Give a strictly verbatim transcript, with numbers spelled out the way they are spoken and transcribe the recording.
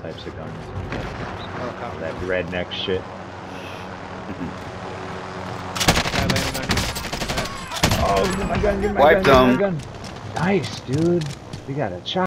types of guns. Oh, That redneck shit. Oh, get my gun, get my Wiped gun, them. get my gun. Nice, dude. We got a chop.